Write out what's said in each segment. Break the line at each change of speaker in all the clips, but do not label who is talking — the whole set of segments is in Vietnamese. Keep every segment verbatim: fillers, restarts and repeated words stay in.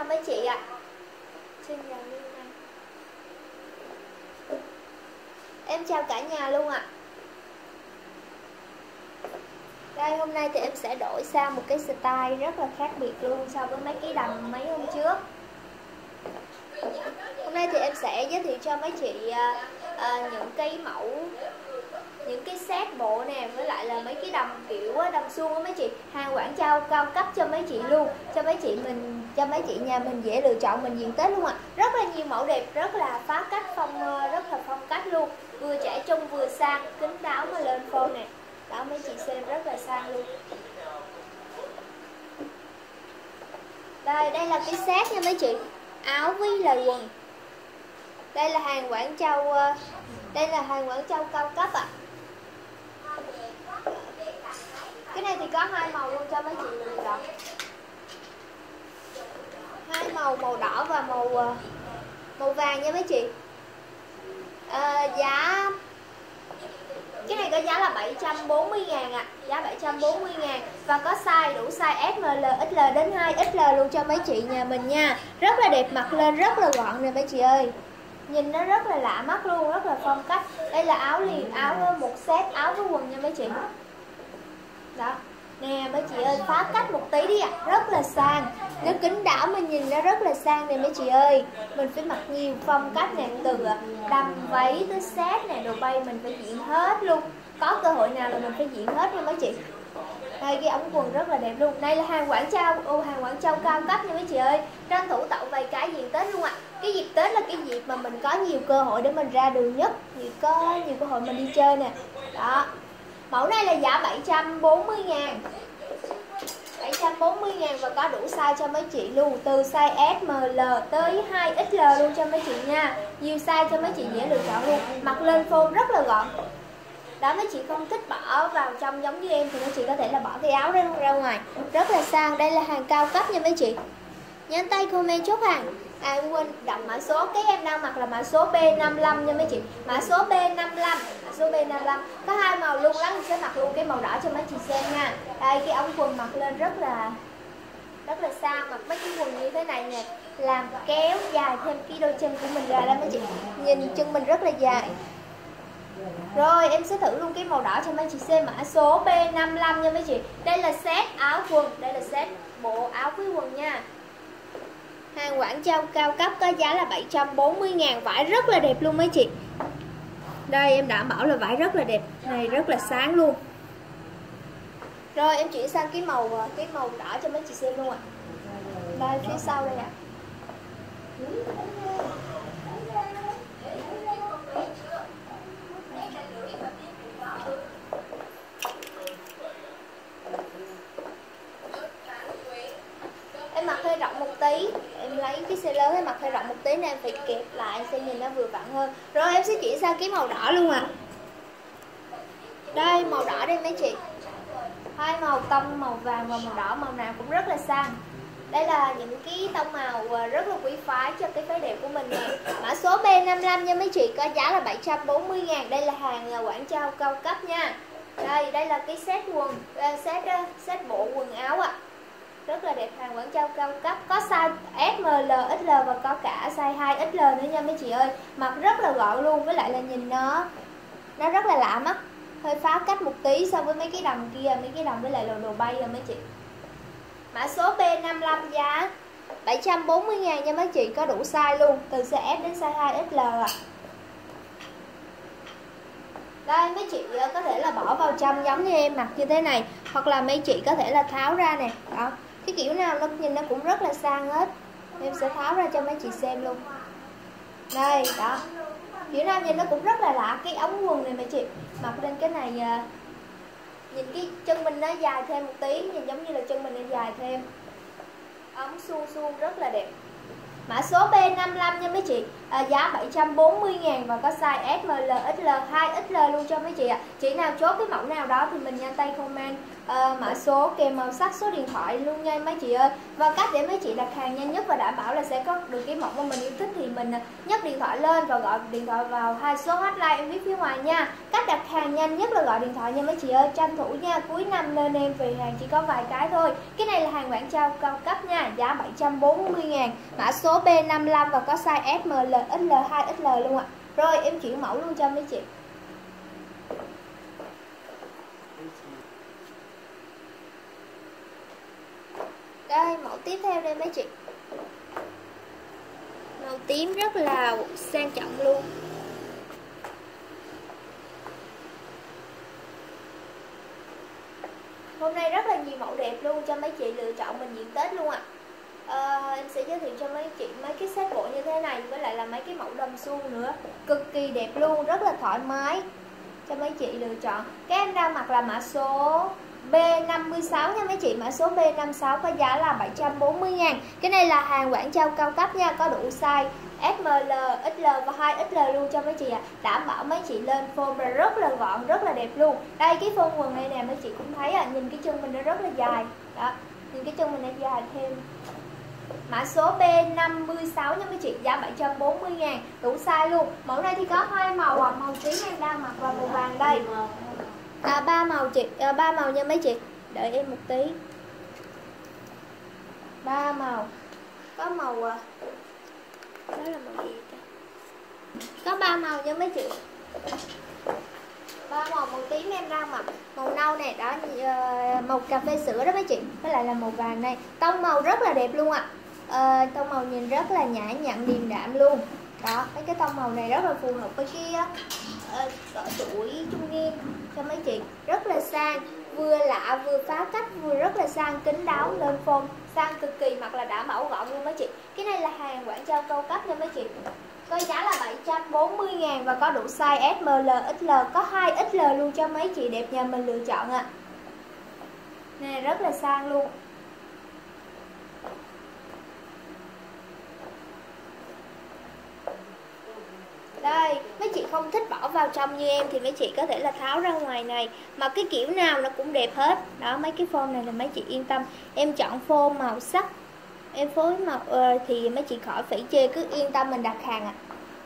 mấy chị ạ. À. Xin chào Liên Anh. Em chào cả nhà luôn ạ. À. Đây hôm nay thì em sẽ đổi sang một cái style rất là khác biệt luôn so với mấy cái đầm mấy hôm trước. Hôm nay thì em sẽ giới thiệu cho mấy chị à, à, những cái mẫu, những cái set bộ nè, với lại là mấy cái đầm kiểu đầm suông á mấy chị, hàng Quảng Châu cao cấp cho mấy chị luôn, cho mấy chị mình, cho mấy chị nhà mình dễ lựa chọn mình diện Tết luôn ạ. À. Rất là nhiều mẫu đẹp, rất là phá cách phong, rất là phong cách luôn, vừa trẻ trung vừa sang, kính đáo mà lên phone nè. Đó mấy chị xem rất là sang luôn. Đây, đây là cái set nha mấy chị, áo với lời quần. Đây là hàng Quảng Châu, đây là hàng Quảng Châu cao cấp ạ. À. Cái này thì có hai màu luôn cho mấy chị lựa chọn. Hai màu, màu đỏ và màu màu vàng nha mấy chị. À, giá cái này có giá là bảy trăm bốn mươi ngàn ạ. À. Giá bảy trăm bốn mươi ngàn. Và có size đủ size S, M, L, ích lờ đến hai ích lờ luôn cho mấy chị nhà mình nha. Rất là đẹp, mặc lên rất là gọn nè mấy chị ơi. Nhìn nó rất là lạ mắt luôn, rất là phong cách. Đây là áo liền, áo một set áo với quần nha mấy chị. Đó. Nè mấy chị ơi, phá cách một tí đi ạ. À. Rất là sang. Nếu kính đảo mình nhìn nó rất là sang nè mấy chị ơi. Mình phải mặc nhiều phong cách nè, từ đầm váy tới set nè, đồ bay mình phải diện hết luôn. Có cơ hội nào là mình phải diện hết nha mấy chị. Đây cái ống quần rất là đẹp luôn. Đây là hàng Quảng Châu, ô hàng Quảng Châu cao cấp nha mấy chị ơi. Tranh thủ tậu vài cái diện Tết luôn ạ. À. Cái dịp Tết là cái dịp mà mình có nhiều cơ hội để mình ra đường nhất, nhiều có nhiều cơ hội mình đi chơi nè. Đó. Mẫu này là giá bảy trăm bốn mươi ngàn. bảy trăm bốn mươi ngàn và có đủ size cho mấy chị luôn, từ size S, M, L tới hai ích lờ luôn cho mấy chị nha. Nhiều size cho mấy chị dễ lựa chọn luôn. Mặc lên phone rất là gọn. Đó mấy chị không thích bỏ vào trong giống như em thì mấy chị có thể là bỏ cái áo ra, ra ngoài. Rất là sang, đây là hàng cao cấp nha mấy chị. Nhấn tay comment chốt hàng. À em quên đọc mã số, cái em đang mặc là mã số B năm mươi lăm nha mấy chị. Mã số B năm mươi lăm, mã số B năm mươi lăm. Có hai màu luôn, lắm sẽ mặc luôn cái màu đỏ cho mấy chị xem nha. Đây cái ống quần mặc lên rất là rất là sang, mặc mấy cái quần như thế này nè, làm kéo dài thêm cái đôi chân của mình ra đó mấy chị. Nhìn chân mình rất là dài. Rồi em sẽ thử luôn cái màu đỏ cho mấy chị xem, mã số B năm mươi lăm nha mấy chị. Đây là set áo quần, đây là set bộ áo với quần nha. Hàng Quảng Châu cao cấp có giá là bảy trăm bốn mươi ngàn, vải rất là đẹp luôn mấy chị. Đây em đảm bảo là vải rất là đẹp, này rất là sáng luôn. Rồi em chuyển sang cái màu cái màu đỏ cho mấy chị xem luôn ạ. À. Đây phía sau đây ạ. À. Em mặc hơi rộng một tí, em lấy cái size lớn em mặc hơi rộng một tí nên em phải kẹp lại sẽ nhìn nó vừa vặn hơn. Rồi em sẽ chuyển sang cái màu đỏ luôn ạ. À. Đây màu đỏ đây mấy chị. Hai màu tông, màu vàng và màu đỏ, màu nào cũng rất là sang. Đây là những cái tông màu rất là quý phái cho cái váy đẹp của mình nè. Mã số B năm mươi lăm nha mấy chị, có giá là bảy trăm bốn mươi ngàn. Đây là hàng Quảng Châu cao cấp nha. Đây, đây là cái set quần, set set bộ quần áo ạ. À. Rất là đẹp, hàng Quảng Châu cao cấp, có size S, M, L, ích lờ và có cả size hai ích lờ nữa nha mấy chị ơi. Mặc rất là gọn luôn, với lại là nhìn nó nó rất là lạ mắt, hơi phá cách một tí so với mấy cái đầm kia, mấy cái đầm với lại đồ bay rồi mấy chị. Mã số B năm mươi lăm giá bảy trăm bốn mươi ngàn nha mấy chị, có đủ size luôn, từ size S đến size hai ích lờ ạ. À. Đây mấy chị có thể là bỏ vào trong giống như em mặc như thế này, hoặc là mấy chị có thể là tháo ra nè. Đó, cái kiểu nào nó nhìn nó cũng rất là sang hết. Em sẽ tháo ra cho mấy chị xem luôn. Đây, đó. Kiểu nào nhìn nó cũng rất là lạ. Cái ống quần này mấy chị, mặc lên cái này nhìn cái chân mình nó dài thêm một tí, nhìn giống như là chân mình nó dài thêm. Ống suông suông rất là đẹp. Mã số B năm mươi lăm nha mấy chị. à, giá bảy trăm bốn mươi ngàn và có size S, M, L, ích lờ, hai ích lờ luôn cho mấy chị ạ. À. Chị nào chốt cái mẫu nào đó thì mình nhanh tay comment uh, mã số kèm màu sắc, số điện thoại luôn nha mấy chị ơi. Và cách để mấy chị đặt hàng nhanh nhất và đảm bảo là sẽ có được cái mẫu mà mình yêu thích thì mình nhấc điện thoại lên và gọi điện thoại vào hai số hotline em viết phía ngoài nha. Cách đặt hàng nhanh nhất là gọi điện thoại nha mấy chị ơi, tranh thủ nha, cuối năm nên em về hàng chỉ có vài cái thôi. Cái này là hàng quảng trao cao cấp nha, giá bảy trăm bốn mươi ngàn, mã số B năm mươi lăm và có size S, M, L, ích lờ, hai ích lờ luôn ạ. À. Rồi em chuyển mẫu luôn cho mấy chị. Đây mẫu tiếp theo đây mấy chị. Màu tím rất là sang trọng luôn. Hôm nay rất là nhiều mẫu đẹp luôn cho mấy chị lựa chọn mình diện Tết luôn ạ. À. À, em sẽ giới thiệu cho mấy chị mấy cái set bộ như thế này với lại là mấy cái mẫu đầm suông nữa, cực kỳ đẹp luôn, rất là thoải mái cho mấy chị lựa chọn. Cái em đang mặc là mã số B năm mươi sáu nha mấy chị, mã số B năm mươi sáu có giá là bảy trăm bốn mươi ngàn. Cái này là hàng quảng trao cao cấp nha, có đủ size S, M, L, ích lờ và hai ích lờ luôn cho mấy chị ạ. À. Đảm bảo mấy chị lên form rất là gọn, rất là đẹp luôn. Đây cái form quần này nè mấy chị cũng thấy à, nhìn cái chân mình nó rất là dài. Đó, nhìn cái chân mình nó dài thêm. Mã số B năm mươi sáu nha mấy chị, giá bảy trăm bốn mươi ngàn, đủ size luôn. Mẫu này thì có hai màu à, màu tím em đang mặc và màu vàng đây. À, ba màu chị, à, ba màu nha mấy chị. Đợi em một tí. Ba màu. Có màu à, đó là màu gì ta? Có ba màu nha mấy chị. Ba màu, màu tím em đang mặc, màu nâu này đó, màu cà phê sữa đó mấy chị, với lại là màu vàng này. Tông màu rất là đẹp luôn ạ. À. À, tông màu nhìn rất là nhã nhặn điềm đạm luôn. Đó, mấy cái tông màu này rất là phù hợp với cái uh, cỡ tuổi trung niên cho mấy chị, rất là sang, vừa lạ vừa phá cách, vừa rất là sang, kín đáo, lên form, sang cực kỳ, mặc là đảm bảo gọn luôn mấy chị. Cái này là hàng quảng trao cao cấp nha mấy chị. Có giá là bảy trăm bốn mươi ngàn và có đủ size S, M, L, ích lờ, có hai ích lờ luôn cho mấy chị đẹp nhà mình lựa chọn ạ. À. Này rất là sang luôn. Đây, mấy chị không thích bỏ vào trong như em thì mấy chị có thể là tháo ra ngoài này, mà cái kiểu nào nó cũng đẹp hết. Đó, mấy cái form này là mấy chị yên tâm. Em chọn form màu sắc, em phối màu uh, thì mấy chị khỏi phải chê, cứ yên tâm mình đặt hàng ạ. À.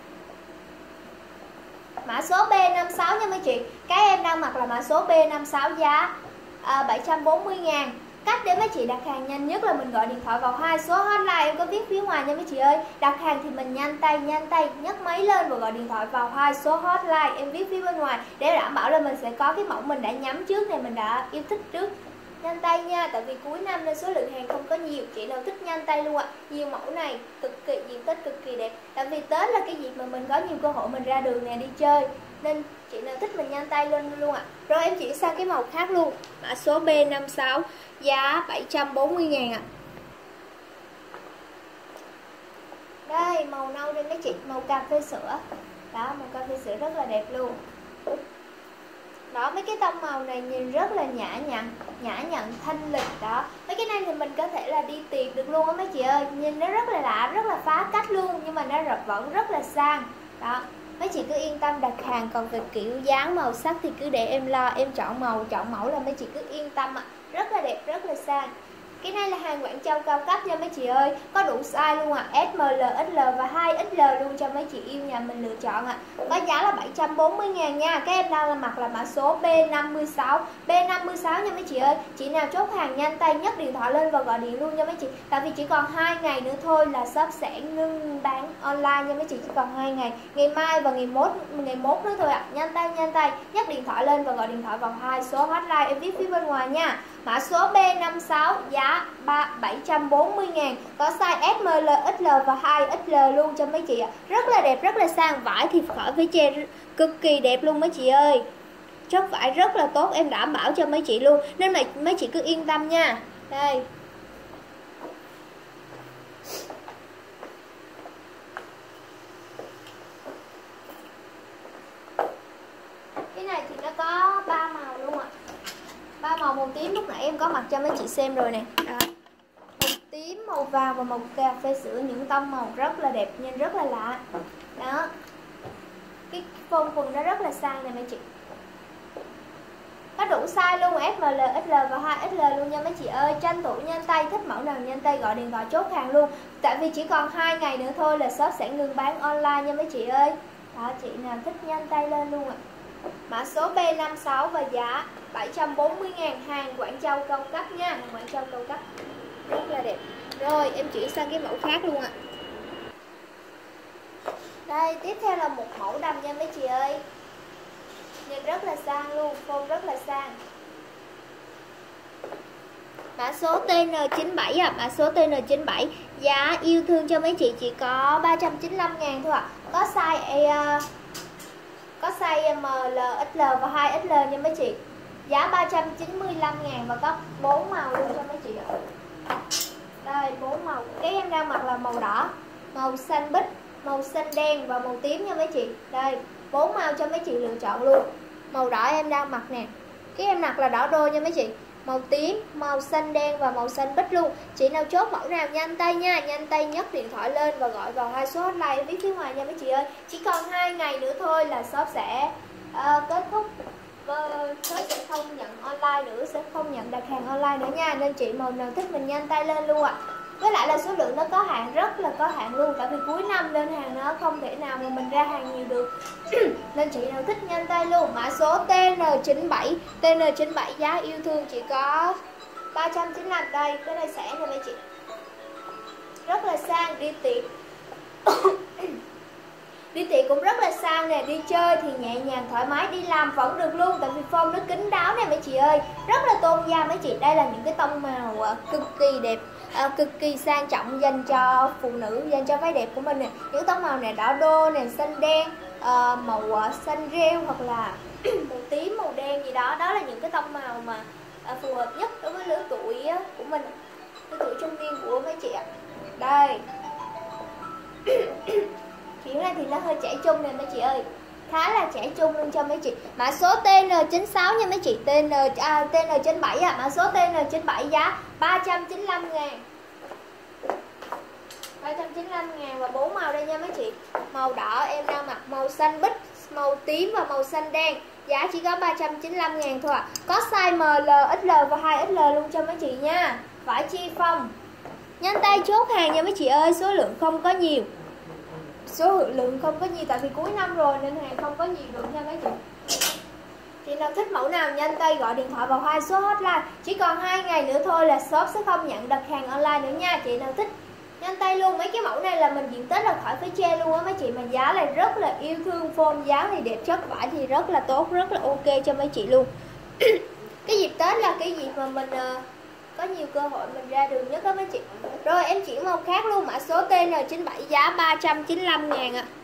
Mã số B năm mươi sáu nha mấy chị. Cái em đang mặc là mã số B năm mươi sáu, giá à, bảy trăm bốn mươi ngàn. Cách để mấy chị đặt hàng nhanh nhất là mình gọi điện thoại vào hai số hotline em có viết phía ngoài nha mấy chị ơi. Đặt hàng thì mình nhanh tay, nhanh tay nhấc máy lên và gọi điện thoại vào hai số hotline em viết phía bên ngoài để đảm bảo là mình sẽ có cái mẫu mình đã nhắm trước này, mình đã yêu thích trước. Nhanh tay nha, tại vì cuối năm nên số lượng hàng không có nhiều, chị nào thích nhanh tay luôn ạ. À. Nhiều mẫu này cực kỳ diện tích cực kỳ đẹp. Tại vì Tết là cái dịp mà mình có nhiều cơ hội mình ra đường nè, đi chơi, nên chị nào thích mình nhanh tay lên luôn ạ. À. Rồi em chuyển sang cái màu khác luôn. Mã số B năm mươi sáu, giá bảy trăm bốn mươi ngàn ạ. À. Đây màu nâu đây mấy chị, màu cà phê sữa. Đó, màu cà phê sữa rất là đẹp luôn. Đó, mấy cái tông màu này nhìn rất là nhã nhặn, nhã nhặn, thanh lịch. Đó, mấy cái này thì mình có thể là đi tiệc được luôn á mấy chị ơi. Nhìn nó rất là lạ, rất là phá cách luôn, nhưng mà nó rất, vẫn rất là sang. Đó, mấy chị cứ yên tâm đặt hàng. Còn về kiểu dáng màu sắc thì cứ để em lo, em chọn màu, chọn mẫu là mấy chị cứ yên tâm ạ. À. Rất là đẹp, rất là sang. Cái này là hàng quảng trao cao cấp nha mấy chị ơi, có đủ size luôn ạ. À. S, M, L, ích lờ và hai ích lờ luôn cho mấy chị yêu nhà mình lựa chọn ạ. À. Có giá là bảy trăm bốn mươi ngàn nha. Các em đang mặc là mã số B năm mươi sáu. B năm mươi sáu nha mấy chị ơi. Chị nào chốt hàng nhanh tay nhấc điện thoại lên và gọi điện luôn nha mấy chị. Tại vì chỉ còn hai ngày nữa thôi là shop sẽ ngưng bán online nha mấy chị, chỉ còn hai ngày. Ngày mai và ngày mốt ngày mốt nữa thôi ạ. À. Nhanh tay nhanh tay nhấc điện thoại lên và gọi điện thoại vào hai số hotline em viết phía bên ngoài nha. Mã số B năm mươi sáu, giá bảy trăm bốn mươi ngàn, có size S, M, L, ích lờ và hai ích lờ luôn cho mấy chị ạ. Rất là đẹp, rất là sang, vải thì khỏi phải chê, cực kỳ đẹp luôn mấy chị ơi. Chất vải rất là tốt, em đảm bảo cho mấy chị luôn, nên mà mấy chị cứ yên tâm nha. Đây. Cái này thì nó có ba màu luôn ạ. À. Ba màu, màu tím lúc nãy em có mặc cho mấy chị xem rồi nè. Đó. tím, màu vàng và màu cà phê sữa, những tông màu rất là đẹp, nhìn rất là lạ. Đó, cái form quần nó rất là sang này mấy chị, có đủ size luôn, ép em lờ, ích lờ và hai ích lờ luôn nha mấy chị ơi. Tranh thủ nhanh tay, thích mẫu nào nhanh tay gọi điện thoại chốt hàng luôn, tại vì chỉ còn hai ngày nữa thôi là shop sẽ ngừng bán online nha mấy chị ơi. Đó, chị nào thích nhanh tay lên luôn ạ. Mã số B năm sáu và giá bảy trăm bốn mươi ngàn, hàng Quảng Châu cao cấp nha, hàng Quảng Châu cao cấp rất là đẹp. Rồi em chuyển sang cái mẫu khác luôn ạ. Đây, tiếp theo là một mẫu đầm nha mấy chị ơi, nhìn rất là sang luôn, form rất là sang. Mã số T N chín bảy ạ, à, mã số T N chín bảy, giá yêu thương cho mấy chị chỉ có ba trăm chín mươi lăm ngàn thôi ạ. À. Có size uh, có size M L, ích lờ và hai ích lờ nha mấy chị. Giá ba trăm chín mươi lăm ngàn và có bốn màu luôn cho mấy chị ạ. Đây, bốn màu. Cái em đang mặc là màu đỏ, màu xanh bích, màu xanh đen và màu tím nha mấy chị. Đây, bốn màu cho mấy chị lựa chọn luôn. Màu đỏ em đang mặc nè, cái em mặc là đỏ đôi nha mấy chị. Màu tím, màu xanh đen và màu xanh bích luôn. Chị nào chốt mẫu nào nhanh tay nha, nhanh tay nhấc điện thoại lên và gọi vào hai số hotline em viết phía ngoài nha mấy chị ơi. Chỉ còn hai ngày nữa thôi là shop sẽ uh, kết thúc. Uh, shop sẽ không nhận online nữa, sẽ không nhận đặt hàng online nữa nha. Nên chị màu nào thích mình nhanh tay lên luôn ạ. À. Với lại là số lượng nó có hạn, rất là có hạn luôn. Tại vì cuối năm đơn hàng nó không thể nào mà mình ra hàng nhiều được. Nên chị nào thích nhanh tay luôn. Mã số T N chín bảy, T N chín bảy giá yêu thương chỉ có ba trăm chín mươi lăm. Đây, cái này sẽ nha mấy chị, rất là sang, đi tiệc đi tiệc cũng rất là sang nè, đi chơi thì nhẹ nhàng thoải mái, đi làm vẫn được luôn. Tại vì form nó kín đáo nè mấy chị ơi, rất là tôn da mấy chị. Đây là những cái tông màu uh, cực kỳ đẹp, uh, cực kỳ sang trọng dành cho phụ nữ, dành cho váy đẹp của mình nè. Những tông màu này đỏ đô nè, xanh đen, uh, màu uh, xanh rêu hoặc là màu tím, màu đen gì đó. Đó là những cái tông màu mà uh, phù hợp nhất đối với lứa tuổi uh, của mình, lứa tuổi trung niên của mấy chị ạ. Đây kiểu này thì nó hơi trẻ trung nè mấy chị ơi, khá là trẻ trung luôn cho mấy chị. Mã số T N chín sáu nha mấy chị, T N à, T N chín bảy à, mã số T N chín bảy giá ba trăm chín mươi lăm ngàn, ba trăm chín mươi lăm ngàn và bốn màu đây nha mấy chị. Màu đỏ em đang mặc, màu xanh bích, màu tím và màu xanh đen. Giá chỉ có ba trăm chín mươi lăm ngàn thôi ạ. À. Có size M L, ích lờ và hai ích lờ luôn cho mấy chị nha. Phải chi phong. Nhanh tay chốt hàng nha mấy chị ơi, số lượng không có nhiều. Số lượng không có nhiều tại vì cuối năm rồi nên hàng không có nhiều được nha mấy chị. Chị nào thích mẫu nào nhanh tay gọi điện thoại vào hai số hotline. Chỉ còn hai ngày nữa thôi là shop sẽ không nhận đặt hàng online nữa nha. Chị nào thích nhanh tay luôn. Mấy cái mẫu này là mình diện tích là khỏi phải chê luôn á mấy chị. Mà giá này rất là yêu thương, form giá thì đẹp, chất vải thì rất là tốt, rất là ok cho mấy chị luôn. Cái dịp Tết là cái dịp mà mình uh, có nhiều cơ hội mình ra đường nhất đó mấy chị. Rồi em chuyển màu khác luôn, mã số T N chín bảy giá ba trăm chín mươi lăm ngàn ạ. À.